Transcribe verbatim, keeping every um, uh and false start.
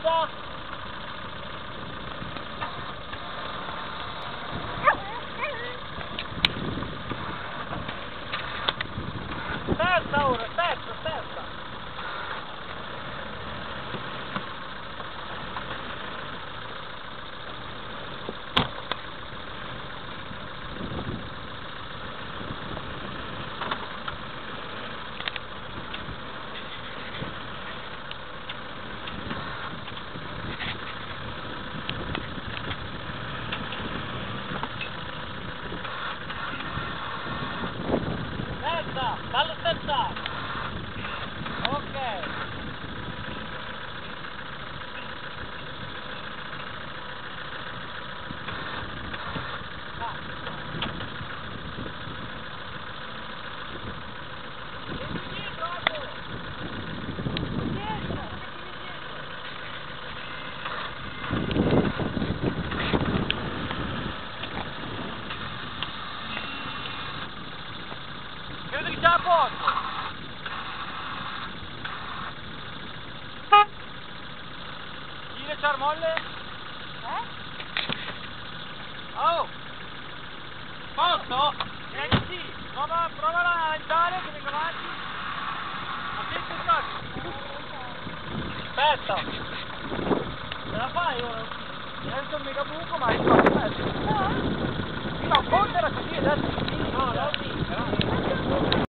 terza. Terza ora, terza, terza. Terza, dallo sterzare. Ok. Ah. Vieni dietro, Aldo. Dietro, vieni dietro. Credo che già a posto. Gira Ciarmolle? Eh? Oh! Posto? Eh sì, prova, prova a lanciare che vengo avanti. Attento il cazzo. Aspetta. Ce la fai ora? Adesso un mega buco ma è troppo aspetta. No? No, contala così adesso. No, no, sì, però...